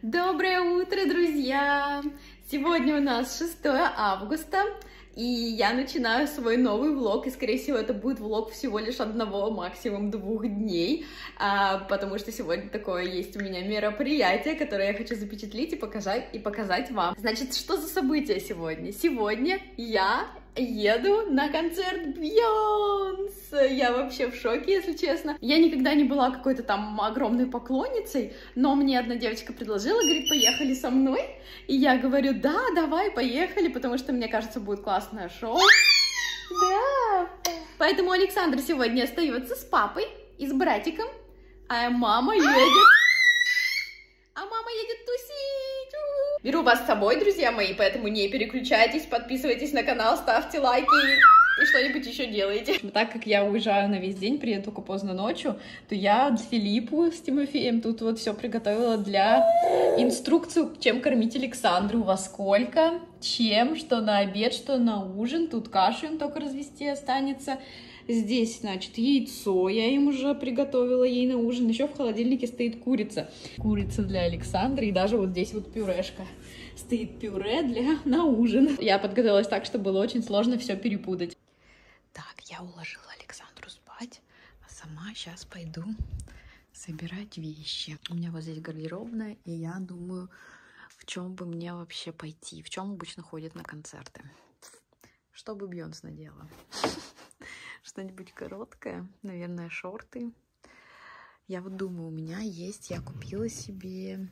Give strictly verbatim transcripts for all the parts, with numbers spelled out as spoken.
Доброе утро, друзья! Сегодня у нас шестое августа, и я начинаю свой новый влог, и, скорее всего, это будет влог всего лишь одного, максимум двух дней, а, потому что сегодня такое есть у меня мероприятие, которое я хочу запечатлеть и показать, и показать вам. Значит, что за событие сегодня? Сегодня я еду на концерт Бейонс. Я вообще в шоке, если честно. Я никогда не была какой-то там огромной поклонницей, но мне одна девочка предложила, говорит, поехали со мной. И я говорю, да, давай, поехали, потому что, мне кажется, будет классное шоу. Да. Поэтому Александр сегодня остается с папой и с братиком, а мама едет. А мама едет тусить. Беру вас с собой, друзья мои, поэтому не переключайтесь, подписывайтесь на канал, ставьте лайки и что-нибудь еще делайте. Так как я уезжаю на весь день, приеду только поздно ночью, то я Филиппу с Тимофеем тут вот все приготовила для инструкцию, чем кормить Александру, во сколько, чем, что на обед, что на ужин. Тут кашу им только развести останется. Здесь, значит, яйцо я им уже приготовила ей на ужин. Еще в холодильнике стоит курица. Курица для Александры. И даже вот здесь вот пюрешка. Стоит пюре для на ужин. Я подготовилась так, что было очень сложно все перепутать. Так, я уложила Александру спать. А сама сейчас пойду собирать вещи. У меня вот здесь гардеробная. И я думаю, в чем бы мне вообще пойти. В чем обычно ходят на концерты. Что бы Бейонс надела. Что-нибудь короткое, наверное, шорты. Я вот думаю, у меня есть, я купила себе...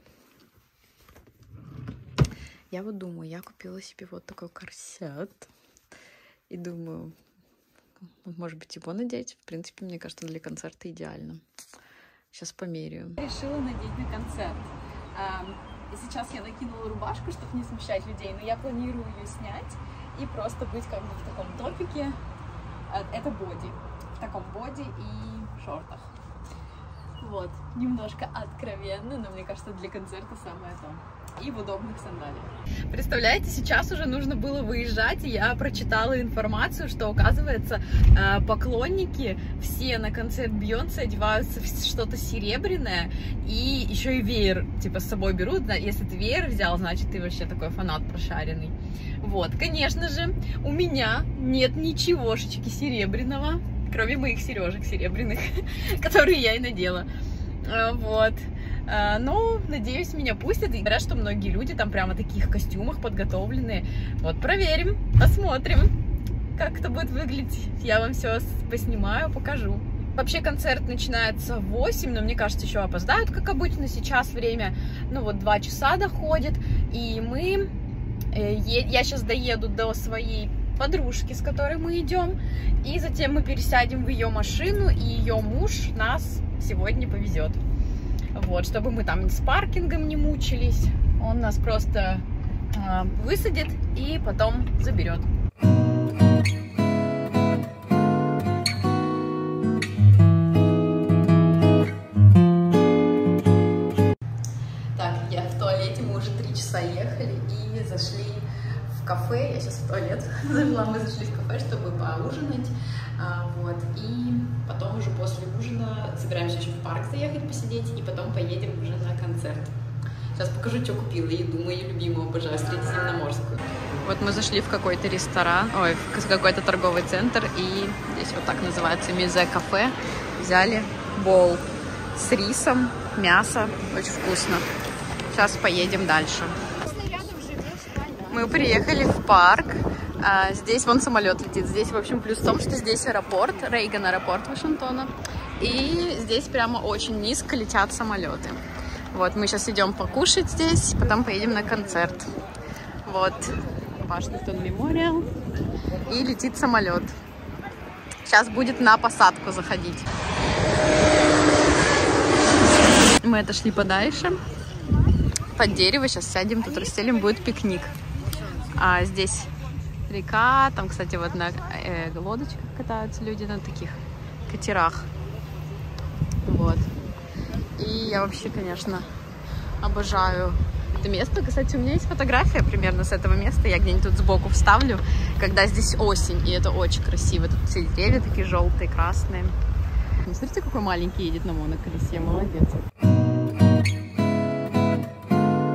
Я вот думаю, я купила себе вот такой корсет. И думаю, может быть, его надеть. В принципе, мне кажется, для концерта идеально. Сейчас померяю. Решила надеть на концерт. И сейчас я накинула рубашку, чтобы не смущать людей, но я планирую ее снять и просто быть как бы в таком топике. Это боди. В таком боди и шортах. Вот. Немножко откровенно, но мне кажется, для концерта самое то. И в удобных сандалиях. Представляете, сейчас уже нужно было выезжать, и я прочитала информацию, что, оказывается, поклонники все на концерт Бейонс одеваются в что-то серебряное, и еще и веер, типа, с собой берут. Если ты веер взял, значит, ты вообще такой фанат прошаренный. Вот, конечно же, у меня нет ничегошечки серебряного, кроме моих сережек серебряных, которые я и надела. Вот. Но, надеюсь, меня пустят. И говорят, что многие люди там прямо в таких костюмах подготовленные. Вот, проверим, посмотрим, как это будет выглядеть. Я вам все поснимаю, покажу. Вообще концерт начинается в восемь, но мне кажется, еще опоздают, как обычно. Сейчас время, ну вот, два часа доходит. И мы... Я сейчас доеду до своей подружки, с которой мы идем, и затем мы пересядем в ее машину, и ее муж нас сегодня повезет. Вот, чтобы мы там с паркингом не мучились, он нас просто э, высадит и потом заберет. Так, я в туалете, мы уже три часа ехали и зашли в кафе. Я сейчас в туалет зашла, мы зашли в кафе, чтобы поужинать. А, вот, и потом уже после ужина собираемся еще в парк заехать посидеть, и потом поедем уже на концерт. Сейчас покажу, что купила. Еду мою любимую, обожаю, средиземноморскую. Вот мы зашли в какой-то ресторан, ой, в какой-то торговый центр, и здесь вот так называется Мюзе кафе. Взяли бол с рисом, мясо, очень вкусно. Сейчас поедем дальше. Мы приехали в парк. А, здесь вон самолет летит. Здесь, в общем, плюс в том, что здесь аэропорт, Рейган аэропорт Вашингтона. И здесь прямо очень низко летят самолеты. Вот, мы сейчас идем покушать здесь, потом поедем на концерт. Вот, Вашингтон Мемориал. И летит самолет. Сейчас будет на посадку заходить. Мы отошли подальше. Под дерево. Сейчас сядем, тут расстелим, будет пикник. А здесь река, там, кстати, вот на э, лодочках катаются люди, на таких катерах. Вот. И я вообще, конечно, обожаю это место. Кстати, у меня есть фотография примерно с этого места. Я где-нибудь тут сбоку вставлю, когда здесь осень, и это очень красиво. Тут все деревья такие желтые, красные. Смотрите, какой маленький едет на моноколесе, молодец.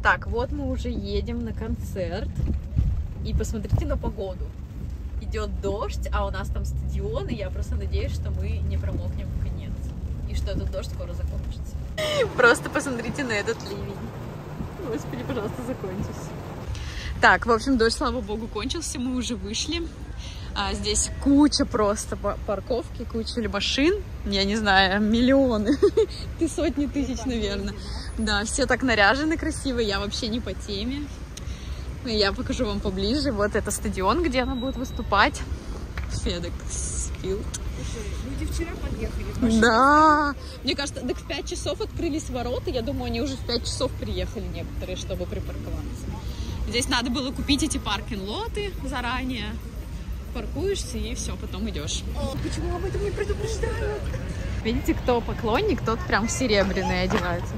Так, вот мы уже едем на концерт. И посмотрите на погоду. Идет дождь, а у нас там стадион, и я просто надеюсь, что мы не промокнем в конец. И что этот дождь скоро закончится. Просто посмотрите на этот ливень. Господи, пожалуйста, закончись. Так, в общем, дождь, слава богу, кончился, мы уже вышли. А здесь куча просто парковки, куча машин, я не знаю, миллионы, ты сотни тысяч, наверное. Да, все так наряжены красиво, я вообще не по теме. Я покажу вам поближе. Вот это стадион, где она будет выступать. FedExField. Люди вчера подъехали. Да. Мне кажется, так в пять часов открылись ворота. Я думаю, они уже в пять часов приехали некоторые, чтобы припарковаться. Здесь надо было купить эти паркинг-лоты заранее. Паркуешься и все, потом идешь. О, почему об этом не предупреждают? Видите, кто поклонник, тот прям в серебряные одевается.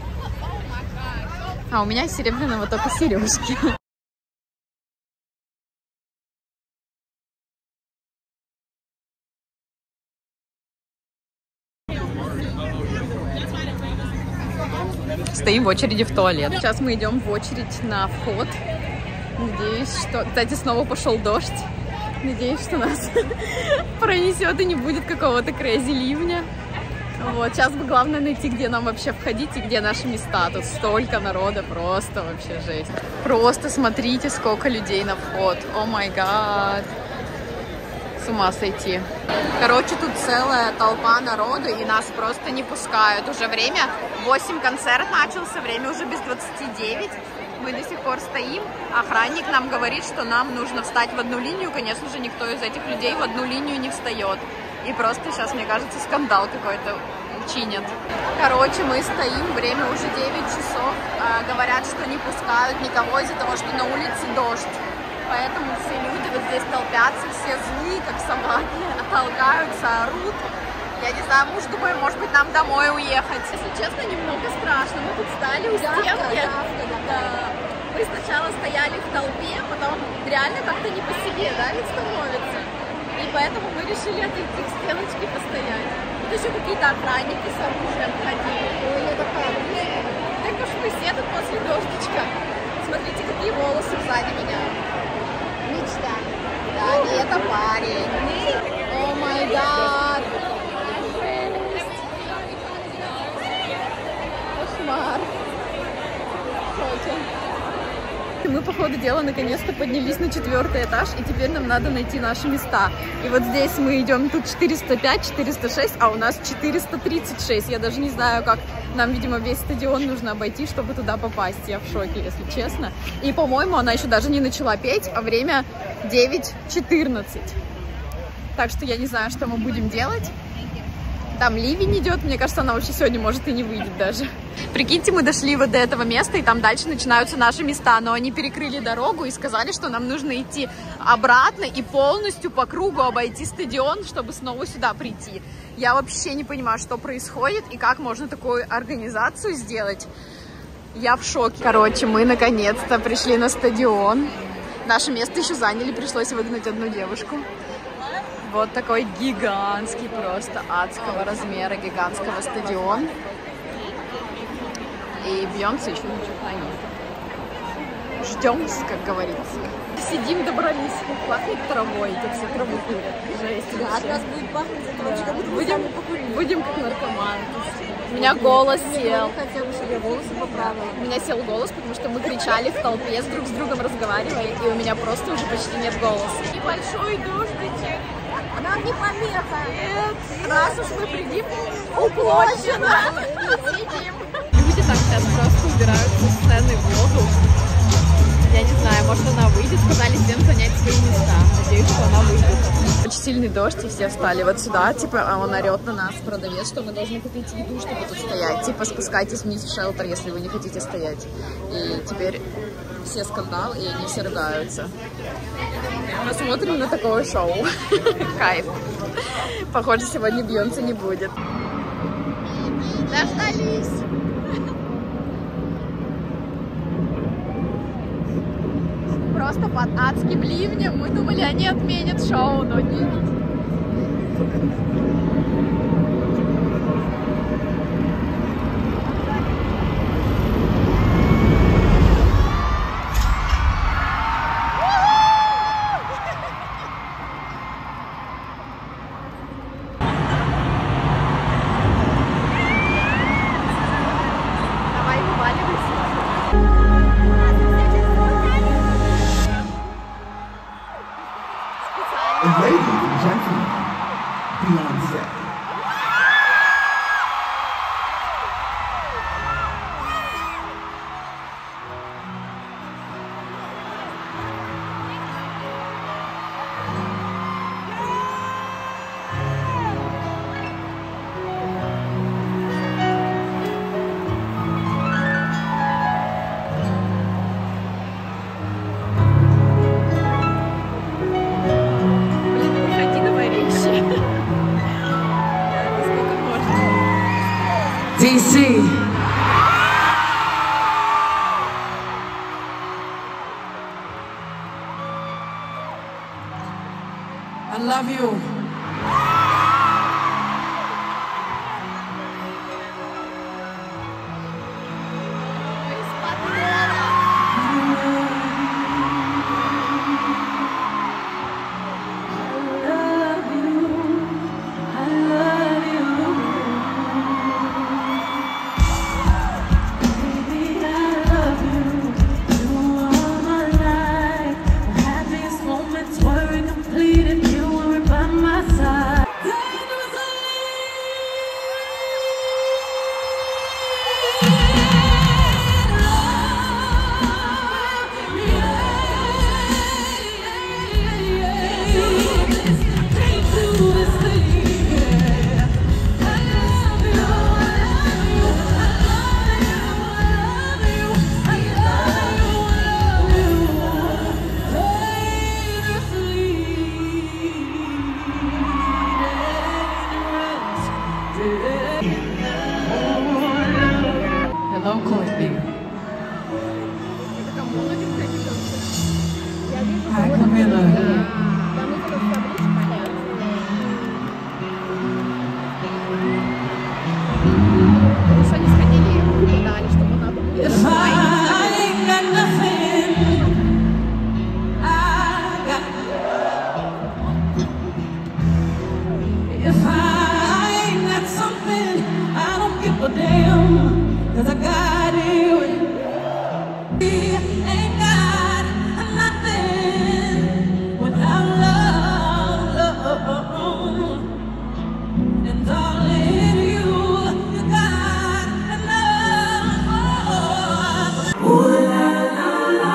А у меня серебряного только сережки. Стоим в очереди в туалет. Сейчас мы идем в очередь на вход. Надеюсь, что... Кстати, снова пошел дождь. Надеюсь, что нас пронесет и не будет какого-то крэзи ливня. Вот, сейчас бы главное найти, где нам вообще входить и где наши места. Тут столько народа, просто вообще жесть. Просто смотрите, сколько людей на вход. О май гад. С ума сойти. Короче, тут целая толпа народу, и нас просто не пускают. Уже время, восемь концерт начался, время уже без двадцати девяти. Мы до сих пор стоим. Охранник нам говорит, что нам нужно встать в одну линию. Конечно же, никто из этих людей в одну линию не встает. И просто сейчас, мне кажется, скандал какой-то чинят. Короче, мы стоим, время уже девять часов. А, говорят, что не пускают никого из-за того, что на улице дождь. Поэтому все люди вот здесь толпятся, все злые, как собаки, толкаются, орут. Я не знаю, муж думает, может быть, нам домой уехать. Если честно, немного страшно. Мы тут стали у стенки. Да. Мы сначала стояли в толпе, потом реально как-то не по себе, да, ведь становится. И поэтому мы решили отойти к стеночке постоять. Тут еще какие-то охранники с оружием ходили. Ой, это правда. Так уж мы все тут после дождичка. Смотрите, какие волосы сзади меня. Мечта. Да, не это парень. О май гад. Кошмар. Мы, по ходу дела, наконец-то поднялись на четвертый этаж, и теперь нам надо найти наши места. И вот здесь мы идем, тут четыреста пять, четыреста шесть, а у нас четыреста тридцать шесть. Я даже не знаю, как. Нам, видимо, весь стадион нужно обойти, чтобы туда попасть. Я в шоке, если честно. И, по-моему, она еще даже не начала петь, а время девять четырнадцать. Так что я не знаю, что мы будем делать. Там ливень идет, мне кажется, она вообще сегодня может и не выйдет даже. Прикиньте, мы дошли вот до этого места, и там дальше начинаются наши места, но они перекрыли дорогу и сказали, что нам нужно идти обратно и полностью по кругу обойти стадион, чтобы снова сюда прийти. Я вообще не понимаю, что происходит и как можно такую организацию сделать. Я в шоке. Короче, мы наконец-то пришли на стадион. Наше место еще заняли, пришлось выгнать одну девушку. Вот такой гигантский, просто адского размера, гигантского стадион. И Бейонсе еще ничего нет. Ждем, как говорится. Сидим, добрались. Пахнет травой, тут все траву курят. Жесть. Да, от нас будет пахнуть от того, как будто мы будем, покурили. Будем как наркоманы. У меня голос сел. Хотя бы, чтобы я волосы поправила. У меня сел голос, потому что мы кричали в толпе, с друг с другом разговаривали, и у меня просто уже почти нет голоса. Небольшой дождичек. Нам не помеха. Нет. Раз уж мы придим, уплочено. Сидим. Люди так сейчас просто убираются с сцены в воду. Я не знаю, может она выйдет. Сказали всем занять свои места. Надеюсь, что она выйдет. Очень сильный дождь, и все встали вот сюда. Типа, а он орет на нас, продавец, что мы должны купить еду, чтобы тут стоять. Типа, спускайтесь вниз в шелтер, если вы не хотите стоять. И теперь все скандал, и они все ругаются. Посмотрим на такое шоу. Кайф. Похоже, сегодня Бейонсе не будет. Дождались. Просто под адским ливнем. Мы думали, они отменят шоу, но нет. I love you. Hello, Courtney. Hi, Camilla. If I ain't got nothing, I got. If I ain't got something, I don't give a damn, 'cause I got you. Ain't got nothing without love, love. And darling, you, you got enough. Ooh, la, la, la.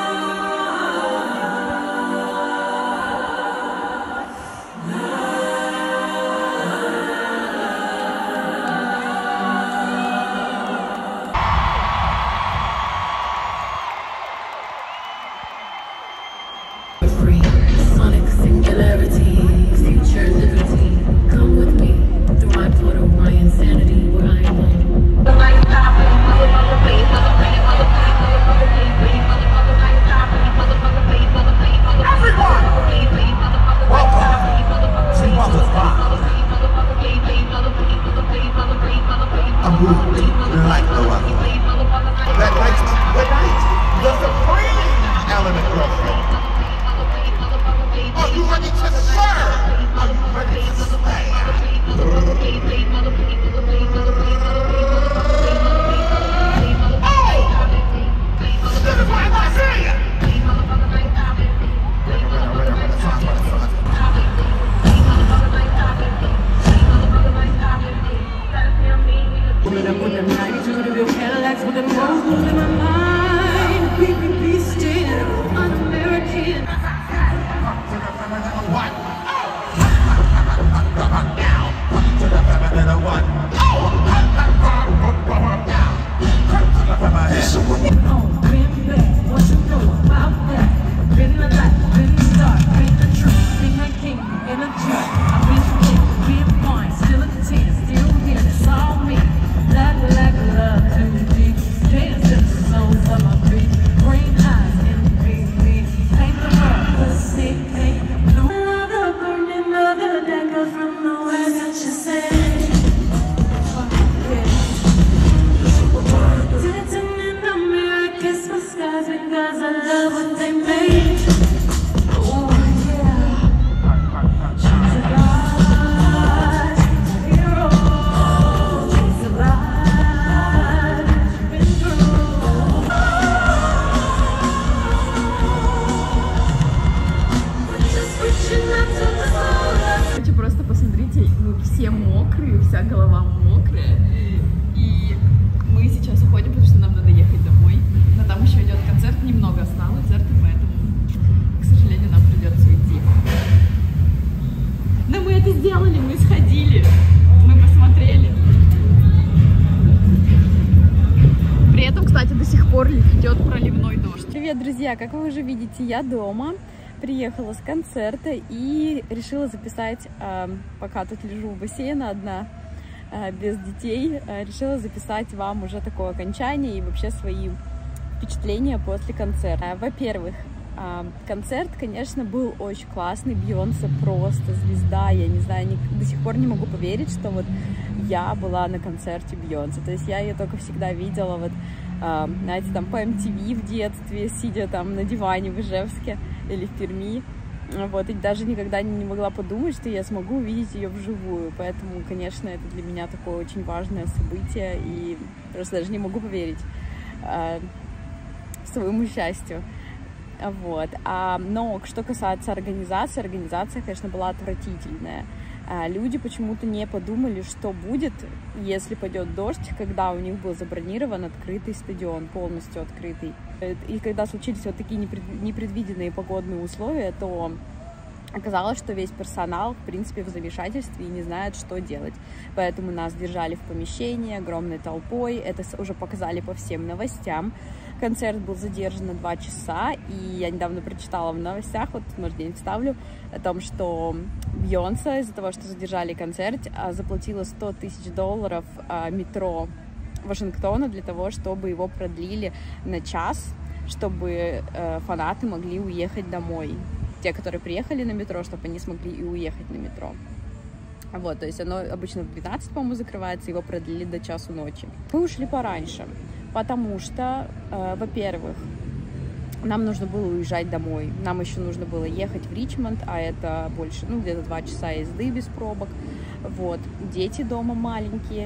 Sonic singularity, future liberty. Come with me through my portal, my insanity, where I am. Everyone, welcome to Mother's Rock. A movie like no other. That makes the night the supreme element, girlfriend. Are you ready to serve? Are you ready to slay? Oh! This is why I want to see you! Pulling up with them ninety-two DeVille Cadillacs with them rose in my mind. We be beastin', un-American. Просто посмотрите, мы все мокрые, вся голова мокрая. И мы сейчас уходим, потому что нам надо ехать домой. Но там еще идет концерт, немного осталось, и поэтому, к сожалению, нам придется уйти. Но мы это сделали, мы сходили, мы посмотрели. При этом, кстати, до сих пор идет проливной дождь. Привет, друзья! Как вы уже видите, я дома. Приехала с концерта и решила записать, э, пока тут лежу у бассейна одна, без детей, решила записать вам уже такое окончание и вообще свои впечатления после концерта. Во-первых, концерт, конечно, был очень классный, Бейонсе просто звезда, я не знаю, не, до сих пор не могу поверить, что вот я была на концерте Бейонсе, то есть я ее только всегда видела, вот, знаете, там по эм ти ви в детстве, сидя там на диване в Ижевске или в Перми, вот, и даже никогда не могла подумать, что я смогу увидеть ее вживую, поэтому, конечно, это для меня такое очень важное событие, и просто даже не могу поверить э, своему счастью. Вот. А, но что касается организации, организация, конечно, была отвратительная. А, люди почему-то не подумали, что будет, если пойдет дождь, когда у них был забронирован открытый стадион, полностью открытый. И когда случились вот такие непредвиденные погодные условия, то оказалось, что весь персонал, в принципе, в замешательстве и не знает, что делать. Поэтому нас держали в помещении огромной толпой. Это уже показали по всем новостям. Концерт был задержан на два часа, и я недавно прочитала в новостях, вот, может, я не вставлю, о том, что Бейонсе из-за того, что задержали концерт, заплатила сто тысяч долларов метро Вашингтона для того, чтобы его продлили на час, чтобы фанаты могли уехать домой. Те, которые приехали на метро, чтобы они смогли и уехать на метро. Вот, то есть оно обычно в двенадцать, по-моему, закрывается, его продлили до часу ночи. Мы ушли пораньше, потому что, э, во-первых, нам нужно было уезжать домой. Нам еще нужно было ехать в Ричмонд, а это больше, ну, где-то два часа езды без пробок. Вот, дети дома маленькие.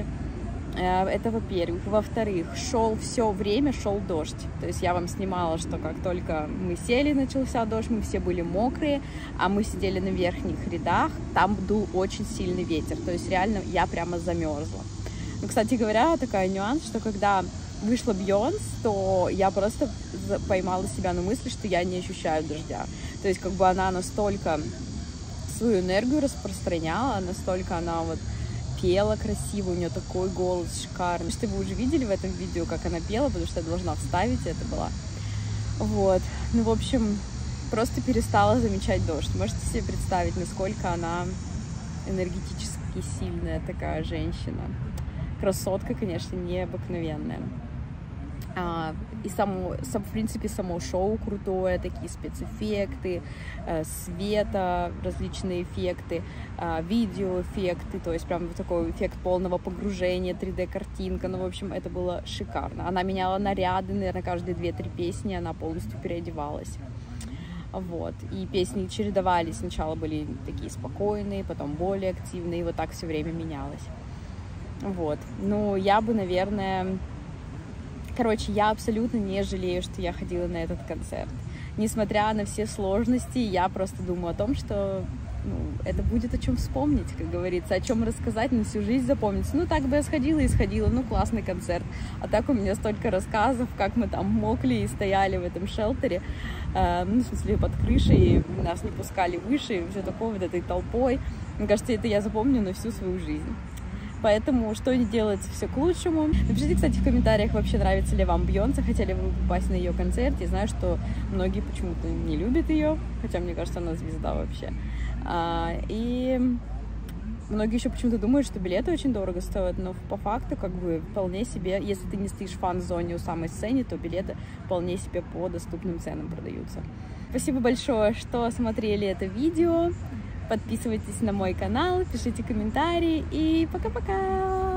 Это во-первых. Во-вторых, шел все время, шел дождь. То есть я вам снимала, что как только мы сели, начался дождь, мы все были мокрые, а мы сидели на верхних рядах, там дул очень сильный ветер. То есть реально я прямо замерзла. Ну, кстати говоря, такой нюанс, что когда вышла Бейонсе, то я просто поймала себя на мысли, что я не ощущаю дождя. То есть как бы она настолько свою энергию распространяла, настолько она вот пела красиво, у нее такой голос шикарный. Что вы уже видели в этом видео, как она пела, потому что я должна вставить это была. Вот. Ну, в общем, просто перестала замечать дождь. Можете себе представить, насколько она энергетически сильная такая женщина. Красотка, конечно, необыкновенная. А, и само, сам, в принципе, само шоу крутое, такие спецэффекты, э, света, различные эффекты, э, видеоэффекты, то есть прям такой эффект полного погружения, три дэ-картинка, ну, в общем, это было шикарно. Она меняла наряды, наверное, каждые две-три песни она полностью переодевалась. Вот, и песни чередовались, сначала были такие спокойные, потом более активные, и вот так все время менялось. Вот, ну, я бы, наверное... Короче, я абсолютно не жалею, что я ходила на этот концерт. Несмотря на все сложности, я просто думаю о том, что ну, это будет о чем вспомнить, как говорится, о чем рассказать, на всю жизнь запомнить. Ну, так бы я сходила и сходила, ну, классный концерт. А так у меня столько рассказов, как мы там мокли и стояли в этом шелтере, э, ну, в смысле, под крышей, и нас не пускали выше, и все такое, вот этой толпой. Мне кажется, это я запомню на всю свою жизнь. Поэтому что не делается, все к лучшему. Напишите, кстати, в комментариях, вообще нравится ли вам Бейонсе, хотели бы вы попасть на ее концерт. Я знаю, что многие почему-то не любят ее, хотя мне кажется, она звезда вообще. А, и многие еще почему-то думают, что билеты очень дорого стоят, но по факту, как бы, вполне себе, если ты не стоишь в фан-зоне у самой сцены, то билеты вполне себе по доступным ценам продаются. Спасибо большое, что смотрели это видео. Подписывайтесь на мой канал, пишите комментарии и пока-пока!